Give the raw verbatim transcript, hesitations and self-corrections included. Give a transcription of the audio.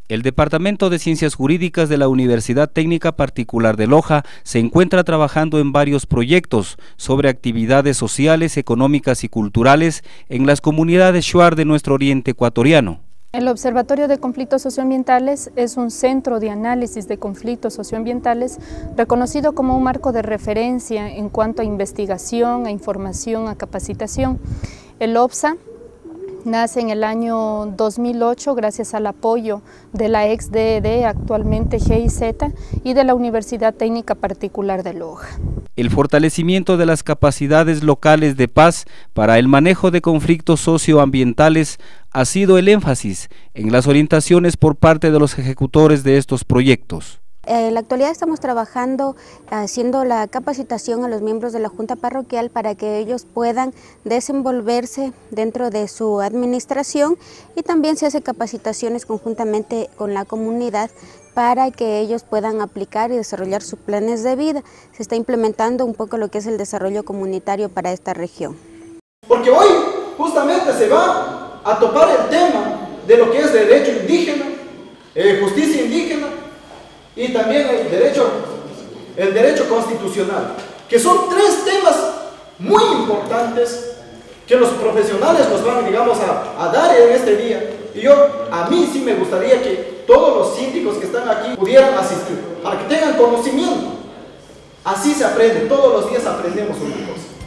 El Departamento de Ciencias Jurídicas de la Universidad Técnica Particular de Loja se encuentra trabajando en varios proyectos sobre actividades sociales, económicas y culturales en las comunidades shuar de nuestro oriente ecuatoriano. El Observatorio de Conflictos Socioambientales es un centro de análisis de conflictos socioambientales reconocido como un marco de referencia en cuanto a investigación, a información, a capacitación. El OPSA nace en el año dos mil ocho gracias al apoyo de la ex D E D, actualmente G I Z, y de la Universidad Técnica Particular de Loja. El fortalecimiento de las capacidades locales de paz para el manejo de conflictos socioambientales ha sido el énfasis en las orientaciones por parte de los ejecutores de estos proyectos. En la actualidad estamos trabajando haciendo la capacitación a los miembros de la Junta Parroquial para que ellos puedan desenvolverse dentro de su administración, y también se hace capacitaciones conjuntamente con la comunidad para que ellos puedan aplicar y desarrollar sus planes de vida. Se está implementando un poco lo que es el desarrollo comunitario para esta región. Porque hoy justamente se va a topar el tema de lo que es derecho indígena, eh, justicia indígena, y también el derecho, el derecho constitucional, que son tres temas muy importantes que los profesionales nos van, digamos, a, a dar en este día. Y yo, a mí sí me gustaría que todos los síndicos que están aquí pudieran asistir, para que tengan conocimiento. Así se aprende, todos los días aprendemos una cosa.